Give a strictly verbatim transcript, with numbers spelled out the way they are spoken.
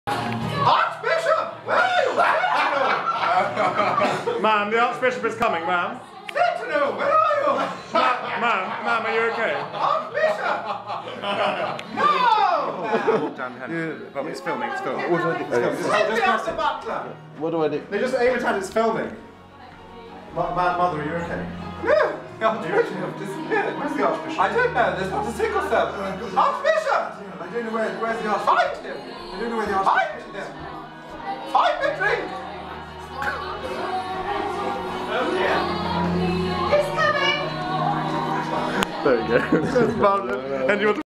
Archbishop! Where are you? Ma'am, the Archbishop is coming, ma'am. Svetna, where are you? Ma'am, ma'am, are you okay? Archbishop! No! Walk down behind. Well, it's filming, it's filming. What do I do? Let me ask the butler. What do I do? They just aim it at it's filming. Ma ma Mother, are you okay? No! The Archbishop has disappeared. Where's the Archbishop? I don't know, there's not a single servant. Archbishop! I don't know where, where's the Archbishop? Find him! I don't know where the Archbishop Find him! Find the drink! He's coming! There you go. That's marvelous. And you want to